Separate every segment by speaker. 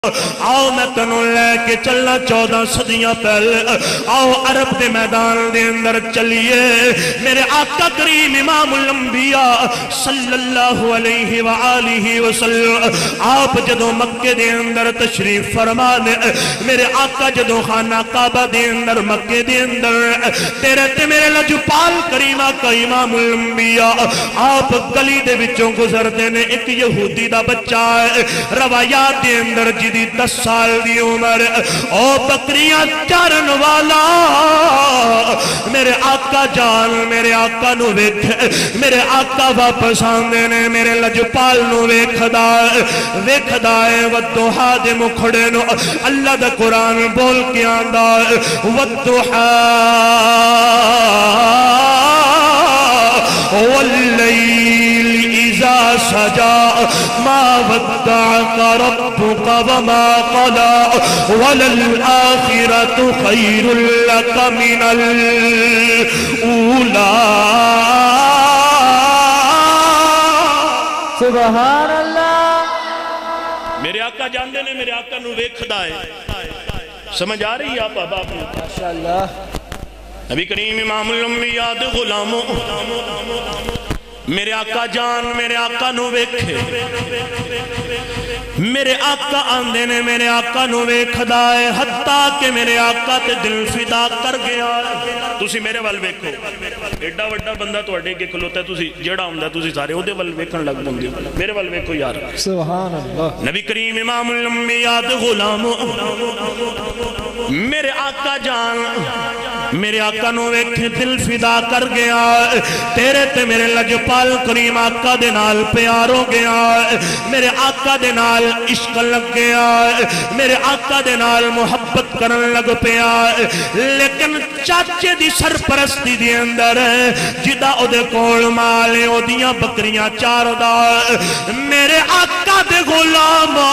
Speaker 1: آؤ میں تنوں لے کے چلنا 14 صدیاں پہلے آؤ عرب دے میدان دے اندر چلیے میرے آقا کریم امام الانبیاء صلی اللہ علیہ وآلہ وسلم آپ جدو مکے دے اندر تشریف فرمانے میرے آقا جدو خانہ کعبہ دے اندر مکے دے اندر تیرے تے میرے لجپال کریم آقا امام الانبیاء آپ گلی دے وچوں گزر دینے ایک یہودی دا بچہ ہے روایات دے اندر جدی 10 سال دی عمر او بکریاں چارن والا میرے آقا جان میرے آقا نو ویکھ میرے آقا واپس آندے نے میرے لجپال نو ویکھدا ہے والضحا دے مکھڑے نو اللہ دا قرآن بول کے آندا والضحا واللیل اذا سجا ما ودعك ربك وما قلى وللآخرة خير لك من الأولى
Speaker 2: سبحان اللہ
Speaker 1: میرے آقا جاندے نے میرے آقا نو ویکھدا ہے سمجھ آ رہی ہے آپ احباب
Speaker 2: ماشاءاللہ
Speaker 1: نبی کریم امام الانبیاء دے غلاموں میرے آقا جان میرے آقا نو ویکھے میرے آقا آندے نے میرے آقا نو ویکھدا ہے حتیٰ کہ میرے آقا تے دل فدا کر گیا تسی میرے وال ویکھو ایڈا وڈا بندہ تو اڈے کے کھلوتا ہے تسی جیڑا ہوں تسی سارے ہو دے وال ویکھن لگ بندے میرے وال ویکھو یار
Speaker 2: سبحان اللہ
Speaker 1: نبی کریم امام الانبیاء دے غلاموں میرے آقا جان میرے آقا نو ویکھے دل فدا کر گیا تیرے تے میرے لجپال کریم آقا دے نال پیار ہو گیا میرے آقا دے نال عشق لگ گیا میرے آقا دے نال محبت کرن لگ پیا لیکن چاچے دی سرپرستی دی اندر جدا او دے کول مالے او دیاں بکریاں چار دا میرے آقا دے غلاموں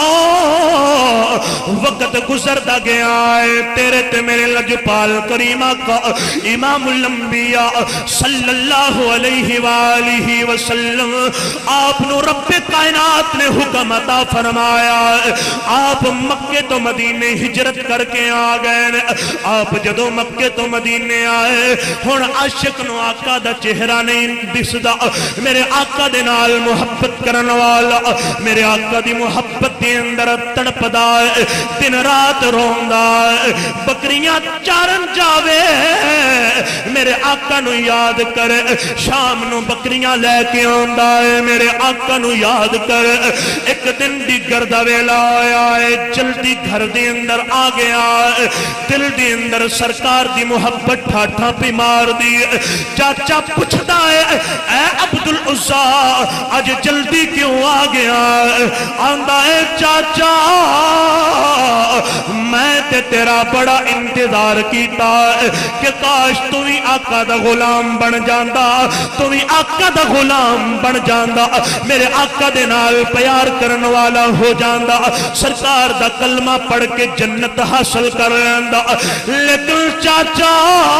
Speaker 1: وقت گزر دا گیا ہے تیرے تے میرے لجپال کریم آقا امام الانبیاء صلی اللہ علیہ وآلہ وسلم آپ نو رب کائنات نے حکم عطا فرمایا آپ مکے تو مدینے ہجرت کر کے آ گئے آپ جدو مکے تو مدینے آئے ہن عاشق نو آقا دا چہرہ نہیں دسدا میرے آقا دے نال محبت کرن والا میرے آقا دی محبت دے اندر تڑپدا دن رات روندا بکریاں چارن جاوے میرے آقا نو یاد کر شام نو بکریاں لے کے آندا ہے میرے آقا نو یاد کر ایک دن دی گردہ ویلا آیا ہے جلدی گھر دے اندر آ گیا ہے دل دے اندر سرکار دی محبت ٹھاٹھا پی مار دی چاچا پوچھتا ہے اے عبدالعزا آج جلدی کیوں آ گیا ہے آندا ہے چاچا میں تے تیرا بڑا انتظار کیتا ہے کہ کاش تو بھی آقا دا غلام بن جاندا تو بھی آقا دا غلام بن جاندا میرے آقا دے نال پیار کرن والا ہو جاندا سرکار دا کلمہ پڑھ کے جنت حاصل کر لیندا لیکن چاچا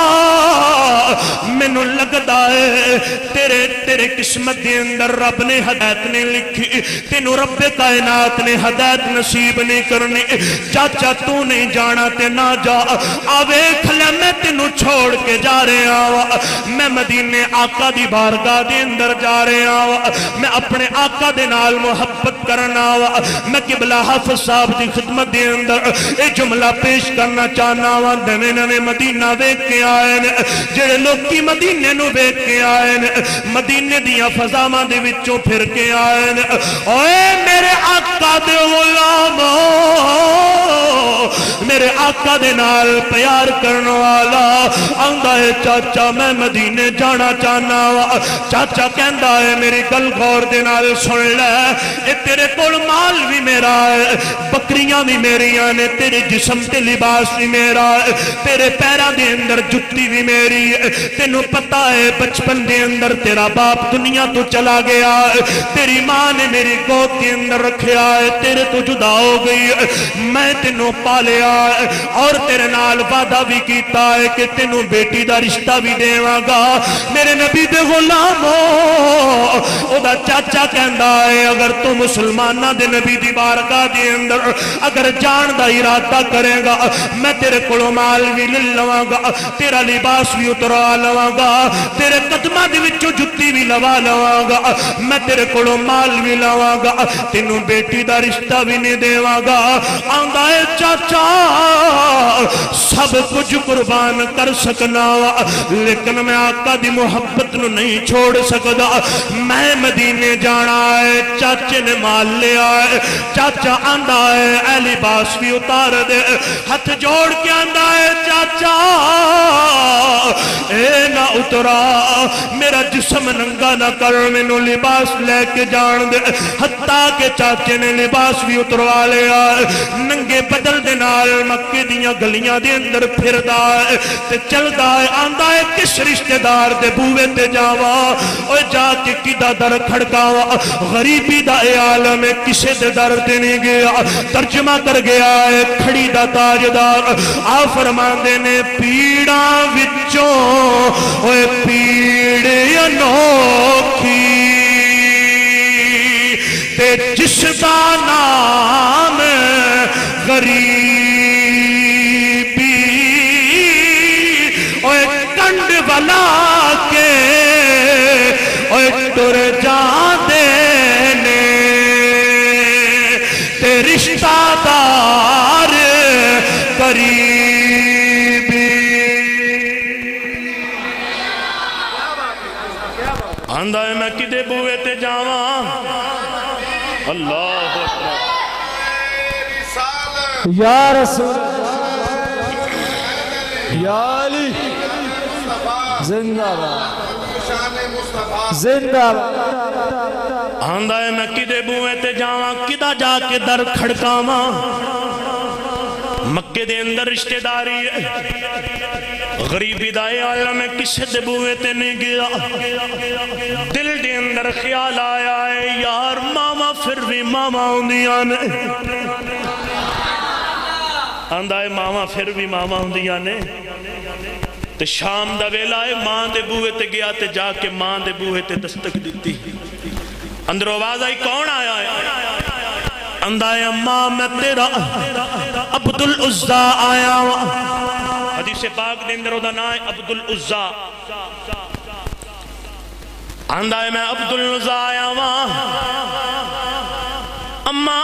Speaker 1: مینوں لگدا ہے تیرے قسمت دے اندر رب نے ہدایت نے لکھی تینوں رب کائنات نے ہدایت نصیب نہیں کرنی چاچا تو نہیں جانا تے نہ جا آوے کھلے میں تینوں چھوڑ کے جا رہے آوا میں مدینے آقا دی بارگاہ دے اندر جا رہے آوا میں اپنے آقا دے نال محبت کرنا آوا میں قبلہ حافظ صاحب دی خدمت دے اندر ایک جملہ پیش کرنا چاہنا آوا دنے نوے مدینہ ویک کے آئے جڑے لوگ کی مدینے نو ویک کے آئے مدینے دیاں فضامہ دے وچوں پھر کے آئے اوے میرے آقا دے غلاموں میرے آقا دے نال پیار کرنے والا آندا ہے چاچا میں مدینے جانا چاہنا وا چاچا کہندا ہے میری گل غور دے نال سن لے اے تیرے کول مال بھی میرا ہے بکریاں بھی میریاں نے تیرے جسم تے لباس بھی میرا ہے تیرے پیراں دے اندر جُتی بھی میری ہے تینوں پتہ ہے بچپن دے اندر تیرا باپ دنیا تو چلا گیا ہے تیری ماں نے میری گود کے اندر رکھیا ہے تیرے تو جدا ہو گئی ہے میں تینوں پالیا ہے اور تیرے نال وعدہ بھی کیتا ہے کہ تینوں بیٹی دا رشتہ بھی دیواں گا میرے نبی دے غلامو او دا چاچا کہندا ہے اگر تو مسلمانہ دے نبی دی بارگاہ دے اندر اگر جان دا ارادہ کرے گا میں تیرے کولوں مال بھی لے لواں گا تیرا لباس بھی اتروا لواں گا تیرے قدماں دے وچوں جُتی بھی لوا لواں گا میں تیرے کولوں مال بھی لواں گا تینوں بیٹی دا رشتہ بھی نہیں دیواں گا آندا ہے چاچا سب کچھ قربان کر سکنا لیکن میں آقا دی محبت نو نہیں چھوڑ سکدا میں مدینے جانا ہے چاچے نے مال لیا ہے چاچا آندا ہے اے لباس بھی اتار دے ہاتھ جوڑ کے آندا ہے چاچا اے نہ اترا میرا جسم ننگا نہ کر مینو لباس لے کے جان دے حتیٰ کہ چاچے نے لباس بھی اتروا لیا ننگے بدل دے نال مکے دیاں گلیاں دے اندر پھر دا ہے تے چل دا ہے آندہ ہے کس رشتہ دار دے بوے تے جاوا اور جا کے کدہ در کھڑکاوا غریبی دا اے عالم کسے دے در دینے گیا ترجمہ کر گیا ہے کھڑی دا تاجدار آ فرمان دینے پیڑا وچوں اوے پیڑے انوکھی تے جس دا نام غریبی اوے کنڈ والا کے اوے ٹر جان دینے تے رشتہ دار قریبی آندہ ہے میں کدے بوے تے جاواں اللہ اکبر
Speaker 2: یا رسول یا علی زندہ باد زندہ باد
Speaker 1: آندہ ہے میں کدے بوے تے جاواں کدہ جا کے در کھڑکاواں مکے دے اندر رشتہ داری ہے غریبی دائے عالم کسے دے بوے تے نہیں گیا دل دے اندر خیال آیا ہے یار ماما پھر بھی ماما ہوندیاں نے آندہ ہے ماما پھر بھی ماما ہوندیاں نے تے شام دا ویلا ہے ماں دے بوے تے گیا تے جا کے ماں دے بوے تے دستک دیتی اندر آواز آئی کون آیا ہے اندہ ہے اماں میں تیرا عبدالعزا آیا حدیث پاک دے اندر دا نام ہے عبدالعزا اندہ ہے میں عبدالعزا آیا اماں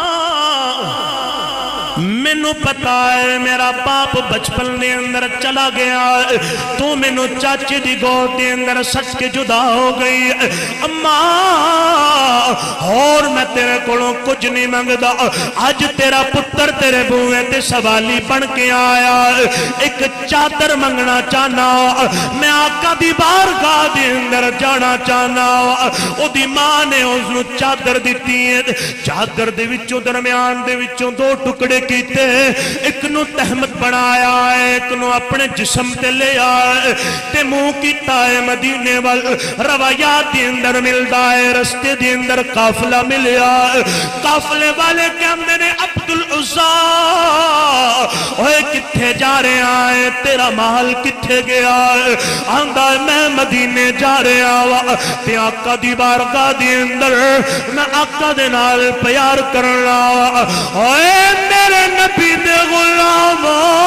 Speaker 1: مینو پتا ہے میرا باپ بچپن دے اندر چلا گیا تو مینو چاچے دی گود دے اندر سچ کے جدا ہو گئی اماں اور میں تیرے کولوں کچھ نہیں منگدا آج تیرا پتر تیرے بوئے تے سوالی بن کے آیا ایک چادر منگنا چاہنا میں آقا دی بارگاہ دے اندر جانا چاہنا او دی ماں نے اس نو چادر دیتی ہے چادر دے وچوں درمیان دے وچوں دو ٹکڑے کیتے ایک نو تحمد بنایا ہے ایک نو اپنے جسم تے لے آئے تے منہ کیتا ہے مدینے وال روایات دے اندر ملدا ہے رستے دے اندر قافلہ ملیا قافلے والے کے اندر نے عبدالعزا اوہ کتھے جا رہے آئے تیرا محل کتھے گیا آندہ میں مدینے جا رہے آوا تے آقا دی بارگاہ دی اندر میں آقا دے نال پیار کرنا اوہ میرے نبی دے غلام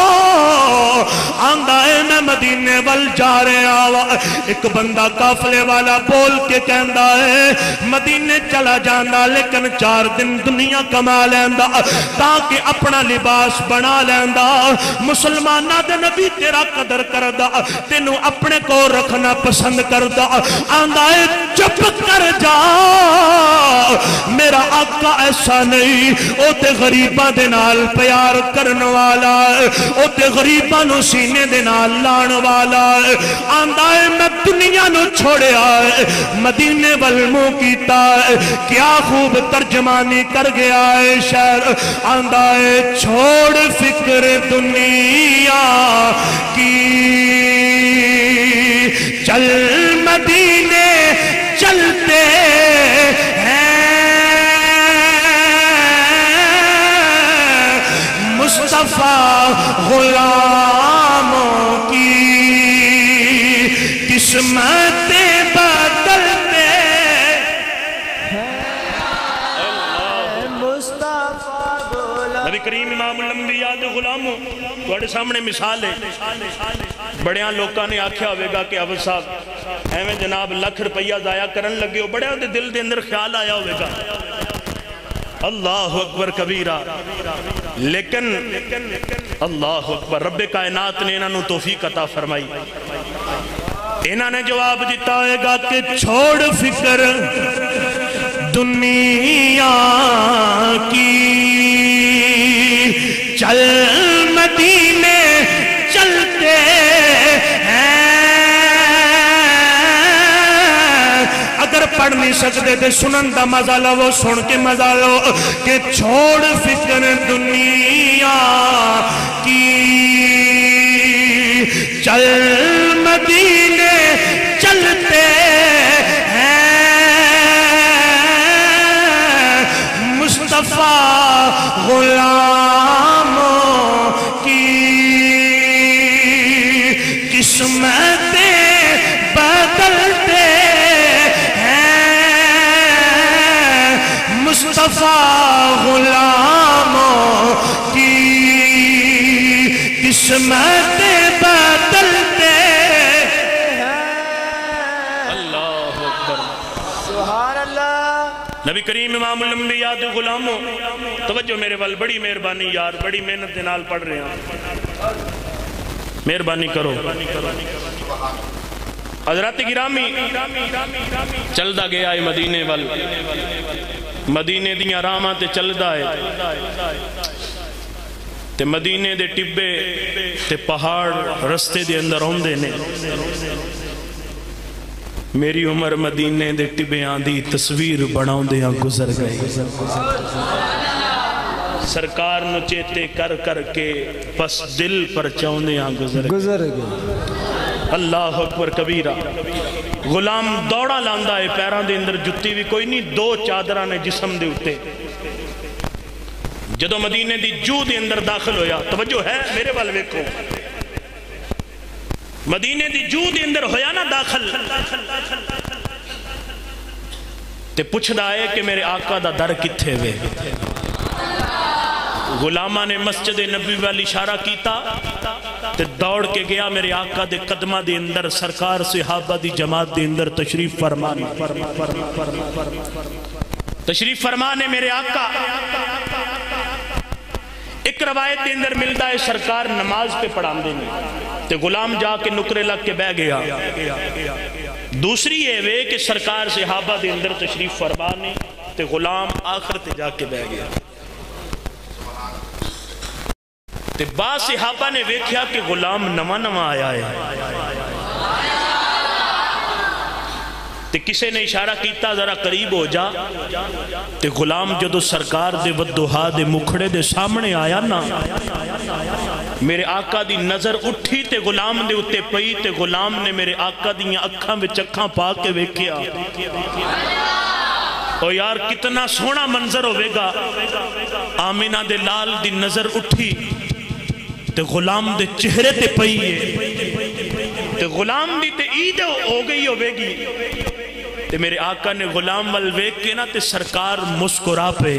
Speaker 1: آندہ میں مدینے وال جا رہے آوا ایک بندہ قافلے والا بول کے کہندا ہے مدینے چلا جانا لیکن 4 دن دنیا کما لیندہ تاکہ اپنا لباس بنا لیندہ مسلمانہ دے نبی تیرا قدر کردہ تینوں اپنے کو رکھنا پسند کردہ آندہ چپ کر جا میرا آقا ایسا نہیں او تے غریبہ دے نال پیار کرنے والا او تے غریبہ نو سینے دے نال لان والا آندہ میں دنیا نو چھوڑے آئے مدینے والمو کیتا ہے کیا خوب ترجمانی کر گیا ہے شہر آندہ چھوڑ فکر دنیا کی چل مدینے چلتے ہیں مصطفیٰ غلاموں کی قسمتیں بدلتے نبی کریم امام الانبیاء دے غلاموں تھوڑے سامنے مثال ہے بڑیاں لوکاں نے آکھیا ہوئے گا کہ عبد صاحب ایویں جناب لکھ روپیہ ضائع کرن لگے ہو بڑیاں دے دل دے اندر خیال آیا ہوئے گا اللہ اکبر کبیرہ لیکن اللہ اکبر رب کائنات نے انہوں توفیق عطا فرمائی انہوں نے جواب دیتا ہوئے گا کہ چھوڑ فکر دنیا کی چل مدینے چلتے ہیں اگر پڑھ نہیں سکتے تھے سنن دا مزہ لو سن کے مزہ لو کہ چھوڑ فکر دنیا کی چل مدینے چلتے مصطفیٰ غلاموں کی قسمتیں بدلتے ہیں مصطفیٰ غلاموں کی قسمتیں بدلتے ہیں اللہ اکبر
Speaker 2: سبحان اللہ
Speaker 1: نبی کریم امام الانبیاء دے غلاموں توجہ میرے وال بڑی مہربانی یار بڑی محنت دے نال پڑھ رہے ہیں مہربانی کرو حضرات گرامی چلدا گیا ہے مدینے وال مدینے دیاں راہاں تے چلدا ہے تے مدینے دے ٹبے تے پہاڑ رستے دے اندر ہوندے نے میری عمر مدینے دے ٹبیاں دی تصویر بناؤں دیاں گزر گئی سرکار نو چیتے کر کر کے پس دل پر چاؤں دیاں گزر گئی اللہ اکبر کبیرہ غلام دوڑا لاندہ ہے پیران دے اندر جتی بھی کوئی نہیں دو چادرہ نے جسم دے اٹھے جدو مدینے دی جو دے اندر داخل ہویا توجہ ہے میرے والوے کو مدینے دی جو دے اندر ہویا نا داخل تے پوچھ دائے کہ میرے آقا دا در کتھے وے غلامہ نے مسجد نبی والی اشارہ کیتا تے دوڑ کے گیا میرے آقا دے قدمہ دے اندر سرکار صحابہ دی جماعت دے اندر تشریف فرمانے تشریف فرمانے میرے آقا ایک روایت دے اندر ملتا ہے سرکار نماز پہ پڑھان دینے تے غلام جا کے نکرے لگ کے بہ گیا دوسری یہ وے کہ سرکار صحابہ دے اندر تشریف فرمانے تے غلام آخر تے جا کے بہ گیا تے با صحابہ نے ویکھیا کہ غلام نواں نواں آیا ہے تے کسے نے اشارہ کیتا ذرا قریب ہو جا تے غلام جدو سرکار دے ودوہا دے مکھڑے دے سامنے آیا نا میرے آقا دی نظر اٹھی تے غلام دے اتے پئی تے غلام نے میرے آقا دیاں اکھاں وچ اکھاں پا کے ویکھیا او یار کتنا سونا منظر ہوئے گا آمینہ دے لال دی نظر اٹھی تے غلام دے چہرے تے پئی ہے تے غلام دی تے عید ہو گئی ہوئے گی تے میرے آقا نے غلام والویک کے نا تے سرکار مسکرا پہ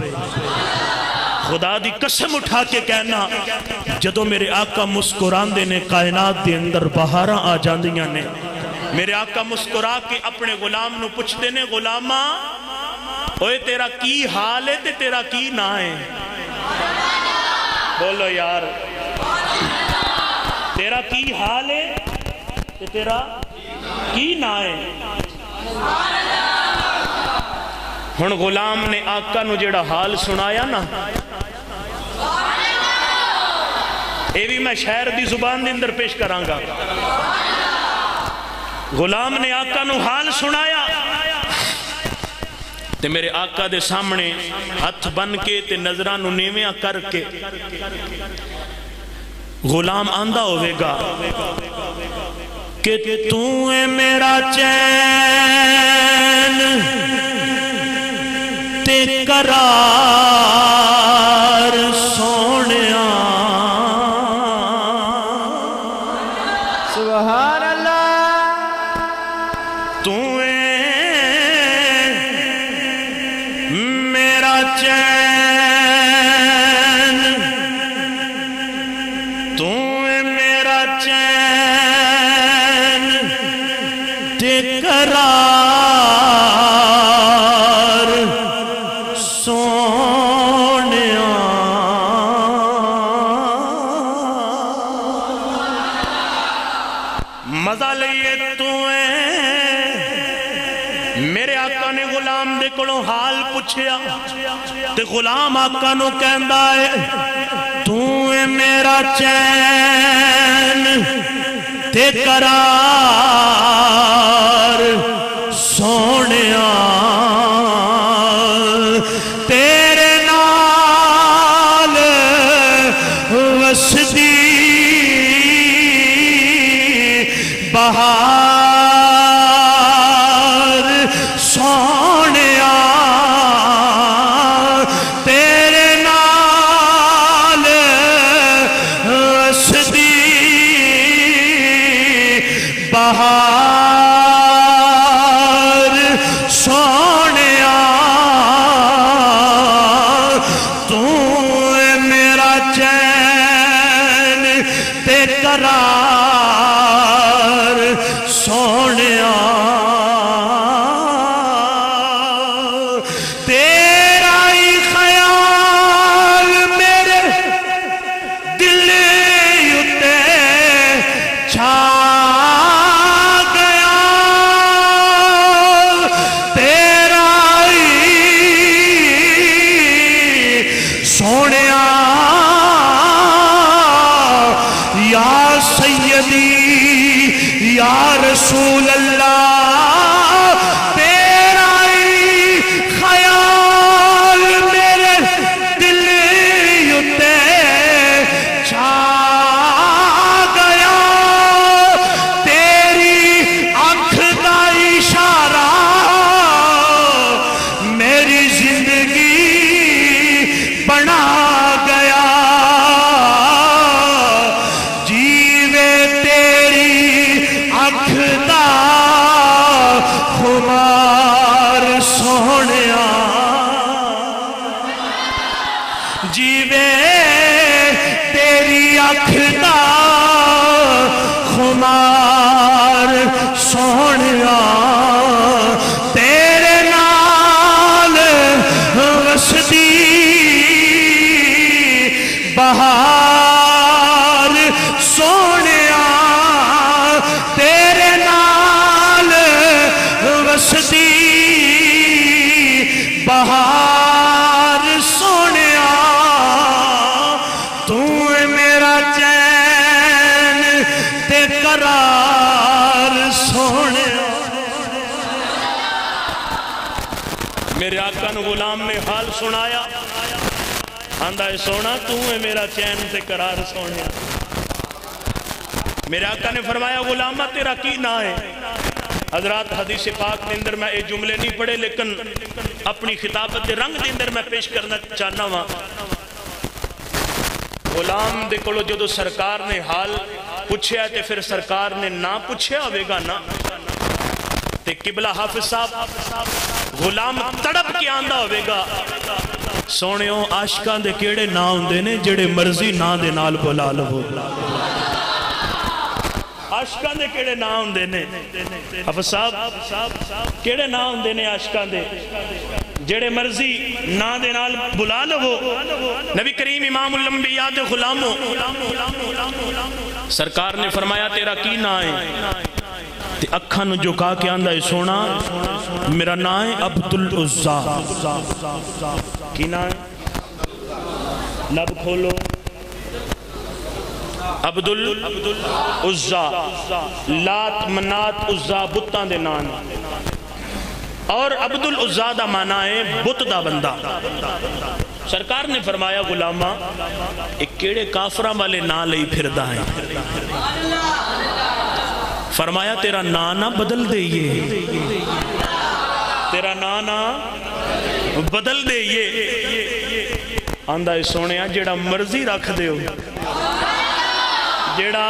Speaker 1: خدا دی قسم اٹھا کے کہنا جدو میرے آقا مسکران دے نے کائنات دے اندر بہاراں آ جاندیاں نے میرے آقا مسکرا کے اپنے غلام نو پوچھ دینے غلامہ اوے تیرا کی حال ہے تے تیرا کی نہ ہے بولو یار تیرا کی حال ہے تے تیرا کی نہ ہے ہن غلام نے آقا نو جڑا حال سنایا نا اے بھی میں شہر دی زبان دے اندر پیش کرانگا غلام نے آقا نو حال سنایا تے میرے آقا دے سامنے ہاتھ بن کے تے نظران نو نیویاں کر کے غلام آندہ ہوئے گا کہ تو اے میرا چین تے قرار سونیا چین تے قرار سونیا مزہ لئیے تو میرے آقا نے غلام دے کولوں حال پوچھیا تے غلام آقا نو کہندا ہے تو میرا چین تے قرار سونیا تیرے نال وسدی بہار سونیا تیرے نال وسدی بہار سونیا تو میرا چین تے قرار سونیا تیرا ہی خیال میرے دل اتے چھا گیا تیرا ہی سونیا یا سیدی یا رسول اللہ تیرا ہی خیال میرے دل اتے چھا گیا تیری آنکھ کا اشارہ میری زندگی بنا گیا جیوے تیری آنکھ دا خمار سونیا جیوے تیری آنکھ دا خمار سونیا تیرے نال وسدی بہار سونیا تیرے نال وسدی بہار سونیا تو میرا چین تے قرار سونیا میرے آقا نے غلام نے حال سنایا آندہ ہے سونا تو ہے میرا چین تے قرار سونیا میرے آقا نے فرمایا غلامہ تیرا کی نہ ہے حضرات حدیث پاک کے اندر میں یہ جملے نہیں پڑھے لیکن اپنی خطابت رنگ دے اندر میں پیش کرنا چاہنا ہوں غلام دے کولو جدو سرکار نے حال پوچھیا تے پھر سرکار نے نہ پوچھیا ہوئے گا نا تے قبلہ حافظ صاحب غلام تڑپ کے آندہ ہوئے گا سونیوں عاشقاں دے کیڑے نا ہوندے نے جڑے مرضی نا دے نال بلا لو عاشقاں دے کیڑے نا ہوندے نے حافظ صاحب کیڑے نا ہوندے نے عاشقاں دے جڑے مرضی نا دے نال بلا لو نبی کریم امام الانبیاء دے غلاموں سرکار نے فرمایا تیرا کی نا ہے تے اکھاں نو جھکا کے آندا ہے سونا میرا نا ہے عبدالعزا کی نا ہے لب کھولو عبدالعزا لات منات عزا بتاں دے نان اور عبدالعزا دا معنی ہے بت دا بندہ سرکار نے فرمایا غلامہ ایک کیڑے کافراں والے نا لئی پھردا ہے فرمایا تیرا نانا بدل دئیے تیرا نانا بدل دئیے آندہ ہے سونیا جیڑا مرضی رکھ دے ہو جیڑا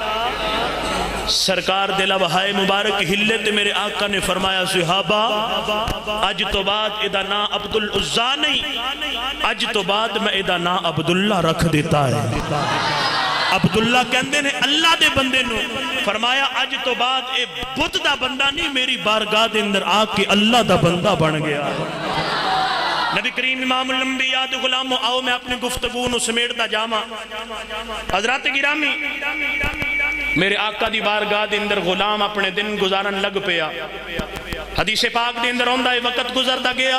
Speaker 1: سرکار دلہ بہائے مبارک ہلے تے میرے آقا نے فرمایا صحابہ اج تو بعد ادھا نا عبدالعزا نہیں اج تو بعد میں ادھا نا عبداللہ رکھ دیتا ہے عبداللہ کہندے نے اللہ دے بندے نو، فرمایا اج تو بعد اے بت دا بندہ نہیں میری بارگاہ دے اندر آ کے اللہ دا بندہ بن گیا۔ نبی کریم امام الانبیاء دے غلامو، آؤ میں اپنی گفتگو نو سمیٹ دا جاما۔ حضرات گرامی، میرے آقا دی بارگاہ دے اندر غلام اپنے دن گزارن لگ پیا۔ حدیث پاک دے اندر ہوندہ ہے وقت گزردا گیا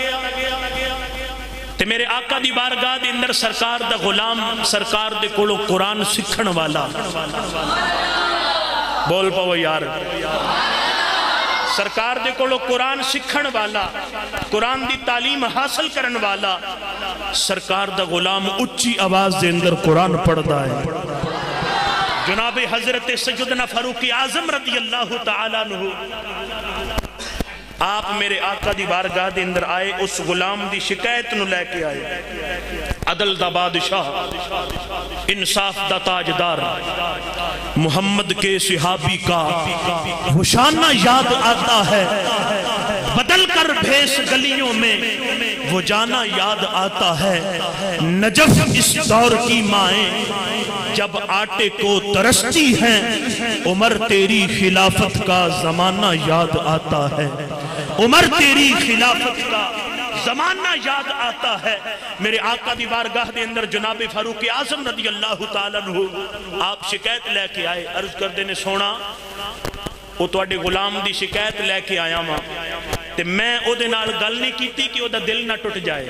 Speaker 1: تے میرے آقا دی بارگاہ دے اندر سرکار دا غلام سرکار دے کولو قرآن سکھن والا، بول پاو یار، سرکار دے کولو قرآن سکھن والا، قرآن دی تعلیم حاصل کرن والا سرکار دا غلام اچھی آواز دے اندر قرآن پڑھدا ہے۔ جناب حضرت سیدنا فاروق اعظم رضی اللہ تعالیٰ عنہ، آپ میرے آقا دی بارگاہ دے اندر آئے، اس غلام دی شکایت نو لے کے آئے۔ عدل دا بادشاہ، انصاف دا تاجدار، محمد کے صحابی کا وہ شانہ یاد آتا ہے، بدل کر بھیس گلیوں میں وہ جانا یاد آتا ہے۔ نجف اس دور کی مائیں جب آٹے کو ترستی ہیں، عمر تیری خلافت کا زمانہ یاد آتا ہے، عمر تیری خلافت کا زمانہ یاد آتا ہے۔ میرے آقا دی بارگاہ دے اندر جناب فاروق اعظم رضی اللہ تعالیٰ عنہ آپ شکایت لے کے آئے، عرض کر دینے سونا وہ تواڈے غلام دی شکایت لے کے آیا ماں تے میں او دے نال گل نہیں کیتی کہ او دا دل نہ ٹوٹ جائے،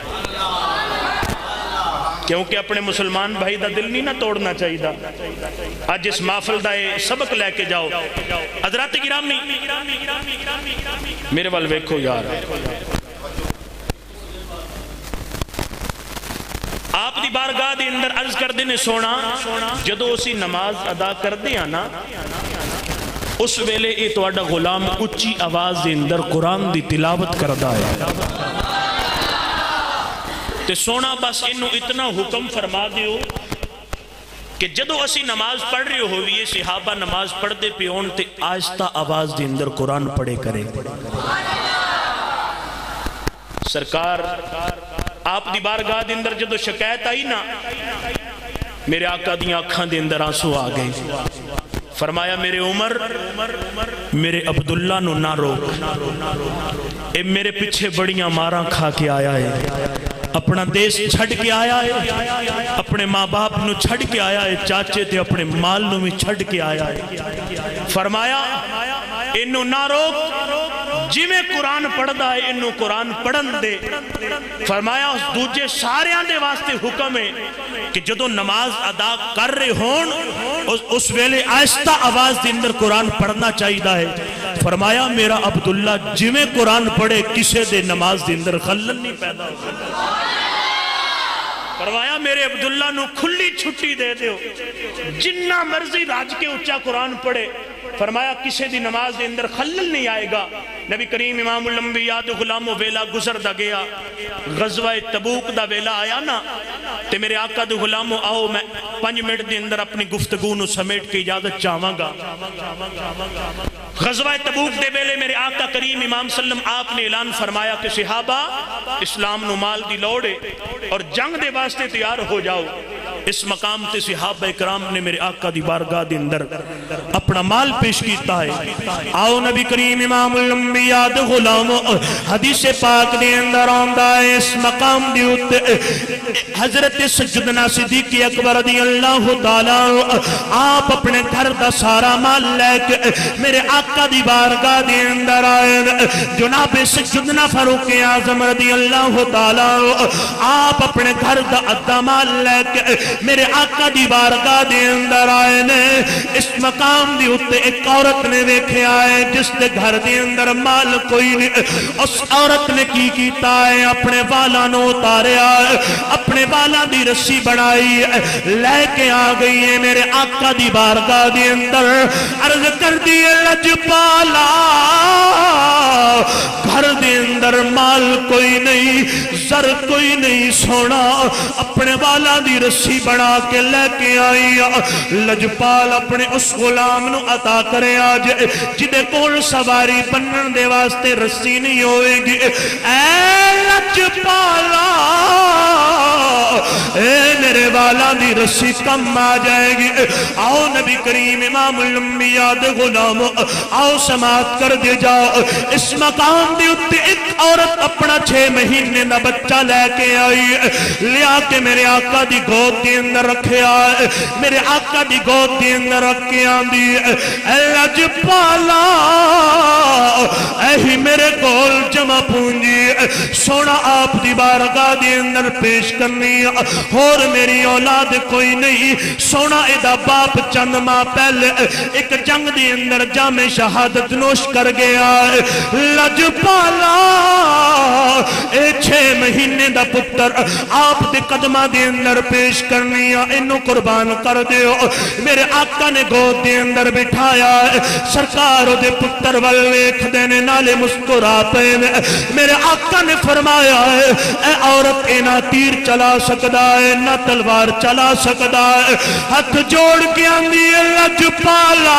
Speaker 1: کیونکہ اپنے مسلمان بھائی دا دل نہیں نہ توڑنا چاہیے دا۔ آج اس محفل دا سبق لے کے جاؤ۔ حضرات گرامی میرے وال ویکھو یار، آپ دی بارگاہ دے اندر عرض کر دینے سونا جدو اسی نماز ادا کر دیا نا، اس ویلے اے تواڈا غلام اچھی آواز دے اندر قرآن دی تلاوت کردا ہے تے سونا بس انہوں اتنا حکم فرما دیو کہ جدو اسی نماز پڑھ رہے ہوئی یہ صحابہ نماز پڑھ دے پیون تے آہستہ آواز دے اندر قرآن پڑھے کرے۔ سرکار آپ دی بارگاہ دے اندر جدو شکایت آئی نا، میرے آقا دی آنکھاں دے اندر آنسو آ گئے، فرمایا میرے عمر میرے عبداللہ نو نہ روک، اے میرے پیچھے بڑیاں ماراں کھا کے آیا ہے، اپنا دیس چھڑ کے آیا ہے، اپنے ماں باپ نو چھڑ کے آیا ہے، چاچے تے اپنے مال نو میں چھڑ کے آیا ہے۔ فرمایا انہوں نہ روک، جی میں قرآن پڑھ دا ہے انہوں قرآن پڑھن دے۔ فرمایا اس دوجے ساریاں دے واسطے حکم ہے کہ جدو نماز ادا کر رہے ہون اس ویلے آہستہ آواز دے اندر قرآن پڑھنا چاہیے ہے۔ فرمایا میرا عبداللہ جی میں قرآن پڑھے کسے دے نماز دے اندر خلل نہیں پیدا ہو۔ فرمایا میرے عبداللہ نو کھلی چھٹی دے دیو، جنہ مرضی راج کے اچھا قرآن پڑھے، فرمایا کسے دی نماز دے اندر خلل نہیں آئے گا۔ نبی کریم امام الانبیاء دے غلامو ویلا گزر دا گیا، غزوہ تبوک دا ویلا آیا نا تے میرے آقا دے غلامو آؤ میں 5 منٹ دے اندر اپنی گفتگو نو سمیٹ کے اجازت چاہواں گا۔ غزوہ تبوک دے ویلے میرے آقا کریم امام سلم آپ نے اعلان فرمایا کہ صحابہ اسلام نو مال دی لوڑے اور جنگ دے واسطے تیار ہو جاؤ۔ اس مقام تے صحابہ اکرام نے میرے آقا دی بارگاہ دے اندر اپنا مال پیش کیتا ہے۔ آؤ نبی کریم امام الانبیاء دے غلامو حدیث پاک دے اندر آندہ ہے، اس مقام دے اتے حضرت سیدنا صدیق اکبر رضی اللہ تعالیٰ آپ اپنے گھر دا سارا مال لے کے میرے آقا دی بارگاہ دے اندر آئے۔ جناب سیدنا فاروق اعظم رضی اللہ تعالیٰ آپ اپنے گھر دا ادھا مال لے کے میرے آقا دی بارگاہ دے اندر آئے نے۔ اس مقام دی اتے ایک عورت نے دیکھے آئے جس دے گھر دے اندر مال کوئی نہیں، اس عورت نے کی کیتا ہے اپنے والا نو اتارے آئے، اپنے والا دی رسی بڑھائی لے کے آ گئی ہے میرے آقا دی بارگاہ دے اندر۔ عرض کر دیئے لجپالا گھر دے اندر مال کوئی نہیں، زر کوئی نہیں، سونا اپنے والا دی رسی بڑھا کے لے کے آئی۔ لجپال اپنے اس غلام نو عطا کرے آج جدے کول سواری بنن دے واسطے رسی نہیں ہوئے گی۔ اے لجپالا اے میرے والا دی رسی کم آ جائے گی. آؤ نبی کریم امام الانبیاء دے غلام آؤ سماعت کر دے جاؤ. اس مقام دے اتے ایک عورت اپنا 6 مہینے دا بچہ لے کے آئی, لیا کے میرے آقا دی گود دے اندر رکھے آئے, میرے آقا دی گود دے اندر رکھے آندی. اے لجپالا اے میرے کول جمع پونجی, سونا آپ دی بارگاہ دے اندر پیش کرنی, اور میری اولاد کوئی نہیں. سونا ایدہ باپ چند ماہ پہلے ایک جنگ دے اندر جام شہادت نوش کر گیا. لجپالا اے 6 مہینے دا پتر آپ دے قدمہ دے اندر پیش کرنی, انہوں قربان کر دیو. میرے آقا نے گود دے اندر بٹھایا, سرکاروں دے پتر والویکھ دینے نالے مسکرا پہنے. میرے آقا نے فرمایا ہے اے عورت اینا تیر چلا سکدا ہے نہ تلوار چلا سکدا ہے. ہاتھ جوڑ کے آندی لجپالا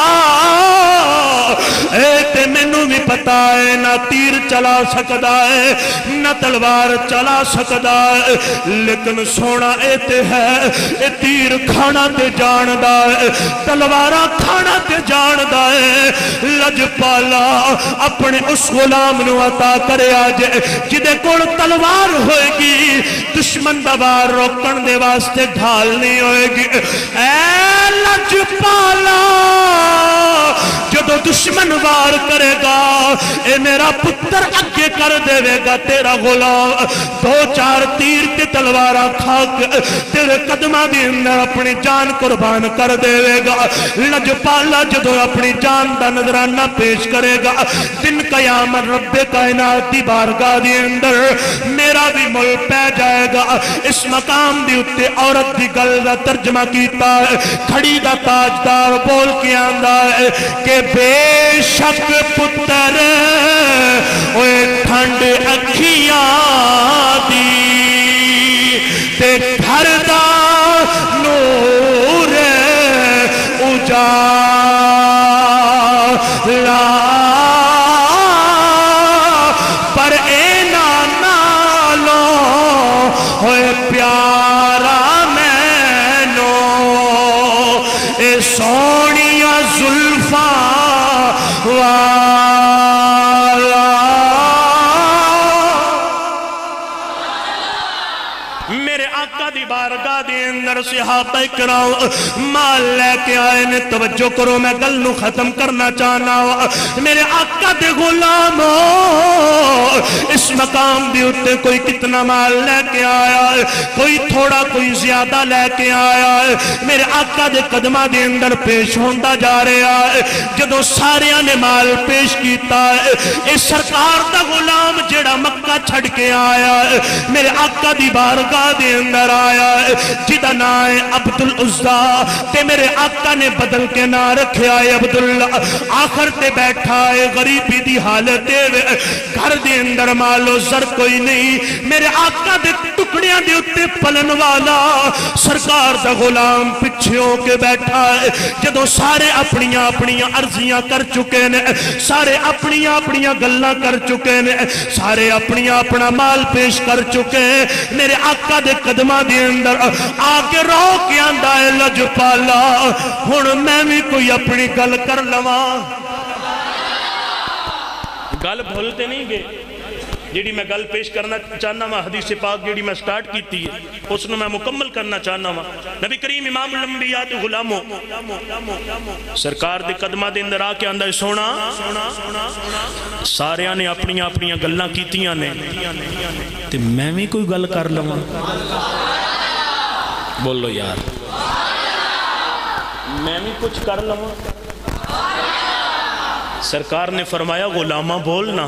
Speaker 1: اے تے مینوں بھی پتا ہے نہ تیر چلا سکدا ہے نہ تلوار چلا سکدا ہے, لیکن سونا اے تے ہے اے تیر کھانا تے جاندہ ہے تلوارہ کھانا تے جاندہ ہے. لجپالا اپنے اس غلام نو عطا کرے آجے جدے کول تلوار ہوئے گی, دشمن دا وار روکن دے واسطے ڈھال نہیں ہوئے گی. اے لجپالا جدو دشمن وار کرے گا اے میرا پتر اگے کر دے گا تیرا غلام 2-4 تیر تے تلوارہ کھا کے تیرے قدمہ دی اندر اپنی جان قربان کر دے گا. لجپالا جدو اپنی جان دا نظرانہ پیش کرے گا, دن قیامت رب کائنات دی بارگاہ دی اندر میرا بھی مل پہ جائے گا. اس مقام دی اتے عورت دی گل دا ترجمہ کیتا ہے, کھڑی دا تاجدار بول کے آندہ ہے کہ بے شک پتر اوے ٹھنڈ اکھیاں دی تے گھر دا نور اجالا, پر اینا نالوں ہوئے پیارا مینوں اے سونیا زلفاں والا. میرے آقا دی بارگاہ دے اندر صحابہ کرام مال لے کے آئے نے. توجہ کرو میں گل نو ختم کرنا چاہنا. میرے آقا دے غلاموں اس مقام دی اتے کوئی کتنا مال لے کے آیا ہے, کوئی تھوڑا کوئی زیادہ لے کے آیا ہے. میرے آقا دے قدمہ دے اندر پیش ہوندہ جا رہا ہے. جدو ساریاں نے مال پیش کیتا ہے, اس سرکار دا غلام جڑا مکہ چھڑ کے آیا ہے میرے آقا دی بارگاہ دے اندر آیا ہے, جدہ نائے عبدالعزہ تے میرے آقا نے بدل کے نہ رکھے آئے عبداللہ. آخر تے بیٹھا ہے غریبی دی حالت دے گھر دے اندر مالو زر کوئی نہیں. میرے آقا دے ٹکڑیاں دے اتے پلن والا سرکار دا غلام پچھے ہو کے بیٹھا ہے. جدو سارے اپنیاں اپنیاں عرضیاں کر چکے نے, سارے اپنیاں اپنیاں گلاں کر چکے نے, سارے اپنیاں اپنا مال پیش کر چکے. میرے آقا دے قدمہ دے اندر آگے رو کے آندہ ہے لجپالا ہن میں بھی کوئی اپنی گل کر لواں. گل بھولتے نہیں گے جیڑی میں گل پیش کرنا چاہنا ہوں, حدیث پاک جیڑی میں سٹارٹ کیتی ہے اس نے میں مکمل کرنا چاہنا ہوں. نبی کریم امام الانبیاء دے غلاموں سرکار دے قدمہ دے اندر آ کے آندہ سونا ساریاں نے اپنیاں اپنیاں گلاں کیتیاں نے تے میں بھی کوئی گل کر لواں. بولو یار میں بھی کچھ کر لواں. سرکار نے فرمایا غلامہ بولنا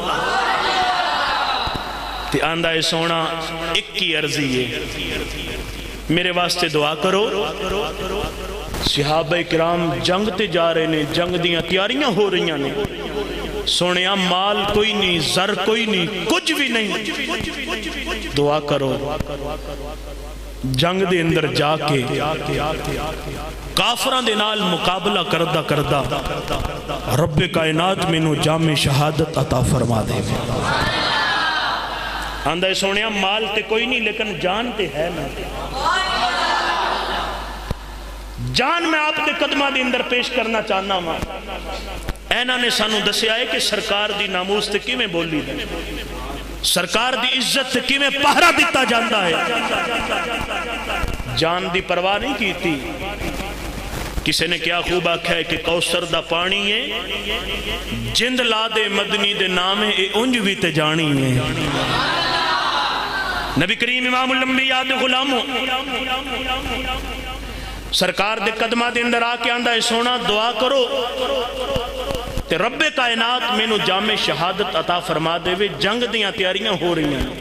Speaker 1: تے آندہ سونا ایک کی عرضی ہے میرے واسطے دعا کرو. صحابہ کرام جنگ تے جا رہے نے, جنگ دیاں تیاریاں ہو رہی ہیں, سونے مال کوئی نہیں, زر کوئی نہیں, کچھ بھی نہیں. دعا کرو جنگ دے اندر جا کے کافران دے نال مقابلہ کردہ کردہ رب کائنات میں نو جام شہادت عطا فرما دے. آندہ سونیا مال تے کوئی نہیں لیکن جان تے ہے نا، جان میں آپ دے قدمہ دے اندر پیش کرنا چاہنا ماں۔ اینا نے سانو دسے آئے کہ سرکار دی ناموس تے کی میں بولی دے، سرکار دی عزت تے کی میں پہرا دیتا جاندہ ہے، جان دی پرواہ نہیں کی تھی۔ کسی نے کیا خوب آکھا ہے کہ کوثر دا پانی ہے جند لا دے مدنی دے نام ہے اے انج بھی تے جانی ہے۔ نبی کریم امام الانبیاء دے غلاموں سرکار دے قدمہ دے اندر آکے آندہ ہے سونا دعا کرو تے رب کائنات میں نو جامع شہادت عطا فرما دے وے، جنگ دیاں تیاریاں ہو رہی ہیں۔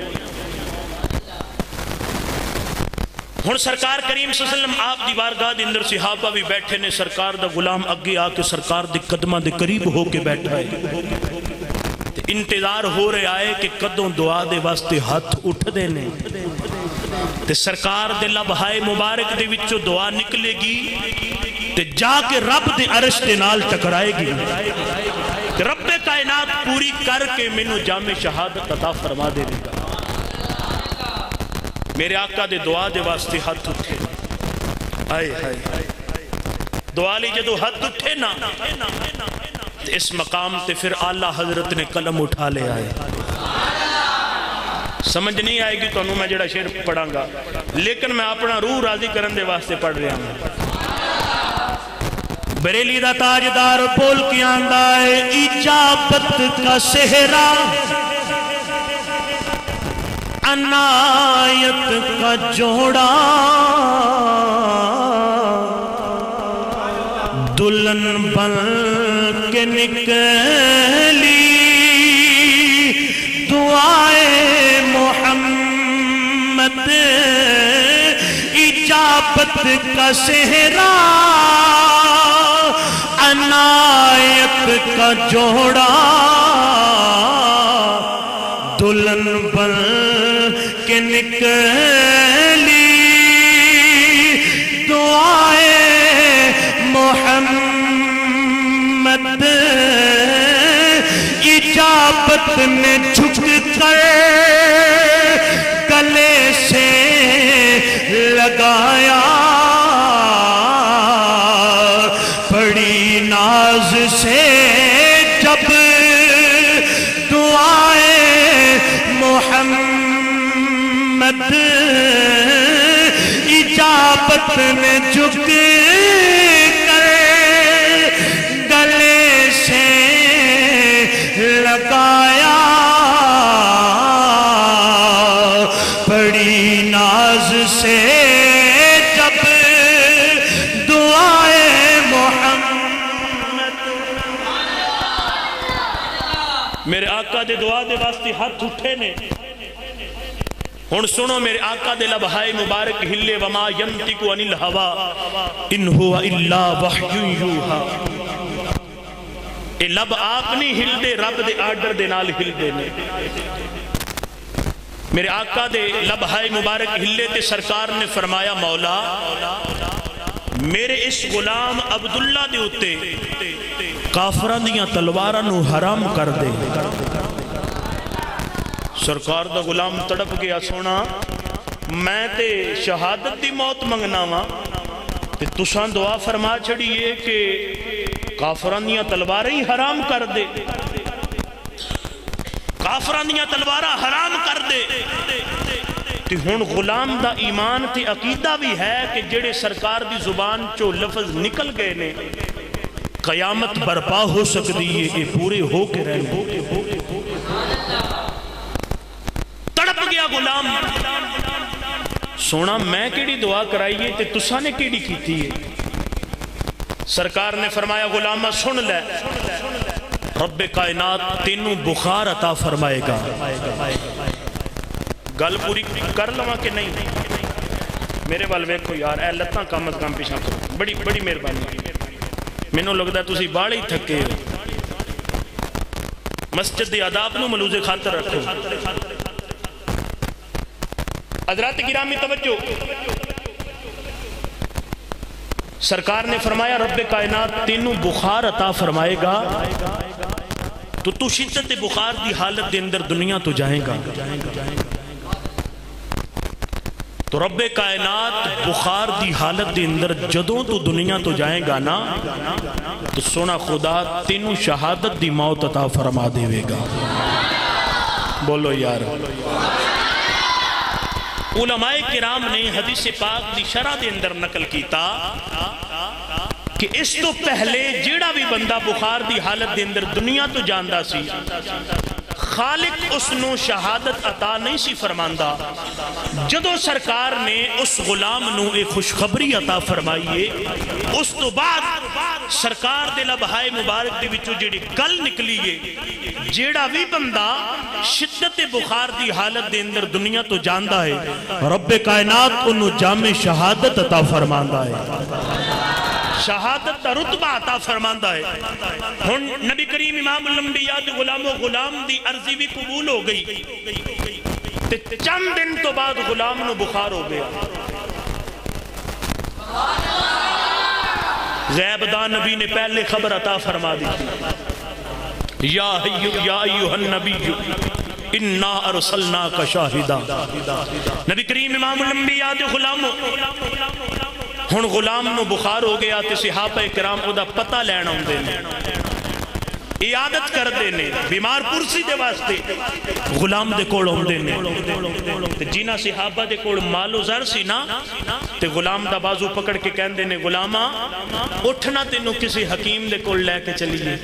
Speaker 1: ہن سرکار کریم صلی اللہ علیہ وسلم آپ دی بارگاہ دے اندر صحابہ بھی بیٹھے نے، سرکار دا غلام اگے آ کے سرکار دے قدمہ دے قریب ہو کے بیٹھا ہے، انتظار ہو رہے آئے کہ کدوں دعا دے واسطے ہاتھ اٹھ دینے تے سرکار دے لبہائے مبارک دے وچوں دعا نکلے گی تے جا کے رب دے عرش دے نال ٹکرائے گی تے رب کائنات پوری کر کے مینوں جامع شہادت عطا فرما دے گا۔ میرے آقا دے دعا دے واسطے ہاتھ اٹھے، آئے آئے دعا لی جدو ہاتھ اٹھے نا اس مقام تے پھر اعلیٰ حضرت نے قلم اٹھا لے آئے۔ سمجھ نہیں آئے گی تو انہوں میں جڑا شعر پڑھاں گا، لیکن میں اپنا روح راضی کرن دے واسطے پڑھ رہا ہوں۔ بریلی دا تاجدار بول کے آندہ ہے اجابت کا صحرا، عنایت کا جوڑا، دلن بن کے نکلی دعائے محمد، اجابت کا صحرا عنایت کا جوڑا، دلن بن کے نکلی دعائے محمد، اجابت نے جھک کر گلے سے لگایا، بڑی ناز سے جب دعائے محمد، اجابت نے جھک کر گلے سے لگایا، بڑی ناز سے جب دعائے محمد۔ میرے آقا دے دعا دے واسطے ہاتھ اٹھے نے، ہن سنو میرے آقا دے لبہائے مبارک ہلے، وما ینطق عن الہوی ان ہوا الا وحی یوحی، اے لب آپ نہیں ہل دے، رب دے آرڈر دے نال ہل دے نے۔ میرے آقا دے لبہائے مبارک ہلے تے سرکار نے فرمایا مولا میرے اس غلام عبداللہ دے اتے کافران دیاں تلواراں نو حرام کر دے۔ سرکار دا غلام تڑپ گیا، سونا میں تے شہادت دی موت منگنا وا تے تساں دعا فرما چھڑیے کہ کافران دیاں تلواراں ہی حرام کر دے، کافران دیاں تلواراں حرام کر دے۔ تے ہن غلام دا ایمان تے عقیدہ بھی ہے کہ جڑے سرکار دی زبان چو لفظ نکل گئے نے قیامت برپا ہو سکتی ہے، یہ پورے ہو کے رہنے۔ تڑپ گیا غلام، سونا میں کیڑی دعا کرائیے تے تساں نے کیڑی کیتی ہے؟ سرکار نے فرمایا غلامہ سن لے، رب کائنات تینوں بخار عطا فرمائے گا۔ گل پوری کر لواں کہ نہیں؟ میرے وال ویکھو یار، اے لتاں کم از کم پیچھا کرو، بڑی بڑی مہربانی، مینوں لگدا ہے تسی باڑے ہی تھکے ہو۔ مسجد دی آداب نو ملوز خاطر رکھو۔ حضرات گرامی توجہ، سرکار نے فرمایا رب کائنات تینوں بخار عطا فرمائے گا، تو شدت بخار دی حالت دے اندر دنیا تو جائیں گا۔ تو رب کائنات بخار دی حالت دے اندر جدوں تو دنیا تو جائیں گا نا تو سونا خدا تینوں شہادت دی موت عطا فرما دے گا. بولو یار. علماء کرام نے حدیث پاک دی شرح دے اندر نقل کیتا کہ اس تو پہلے جیڑا بھی بندہ بخار دی حالت دے اندر دنیا تو جاندہ سی خالق اس نو شہادت عطا نہیں سی فرماندہ. جدو سرکار نے اس غلام نو ایک خوشخبری عطا فرمائیے اس تو بعد سرکار دے لبہائے مبارک دے وچوں جیڑی گل نکلیے جیڑا بھی بندہ شدت بخار دی حالت دے اندر دنیا تو جاندہ ہے رب کائنات انہوں جامع شہادت عطا فرماندہ ہے. شہادت دا رتبہ عطا فرماندہ ہے. ہن نبی کریم امام الانبیاء دے غلام و غلام دی عرضی بھی قبول ہو گئی تے چند دن تو بعد غلام نو بخار ہو گیا. غیب دا نبی نے پہلے خبر عطا فرما دی یا ایوہ النبی انا ارسلناک شاہدا. نبی کریم امام الانبیاء دے غلام ہن غلام نو بخار ہو گیا تے صحابہ کرام او دا پتہ لینا ہوندے نے عیادت کر دینے بیمار پرسی دے واسطے غلام دے کوڑ ہوندے نے تے جینا صحابہ دے کوڑ مال و زر سی نا تے غلام دا بازو پکڑ کے کہن دینے غلامہ اٹھنا تینوں کسی حکیم دے کوڑ لے کے چلیے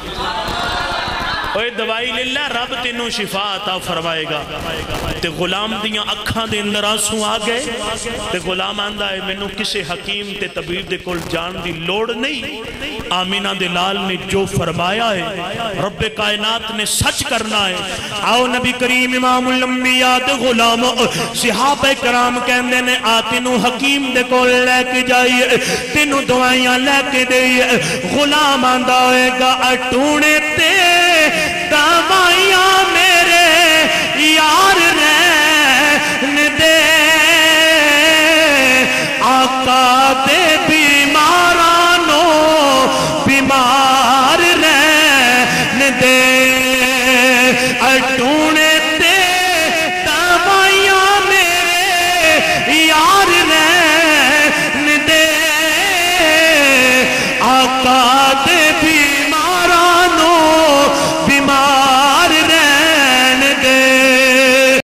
Speaker 1: اوہ دوائی للہ رب تینوں شفا عطا فرمائے گا. تے غلام دیاں اکھاں دے اندر آنسوں آ گئے تے غلام آندہ ہے میں نو کسے حکیم تے طبیب دے کول جان دی لوڑ نہیں. آمینہ دے لال نے جو فرمایا ہے رب کائنات نے سچ کرنا ہے. آؤ نبی کریم امام الانبیاء دے غلام صحابہ کرام کہندے نے آ تینوں حکیم دے کول لے کے جائیے تینوں دعائیاں لے کے دئیے. غلام آندہ ہوئے گا اٹھونے تے دوائیاں میں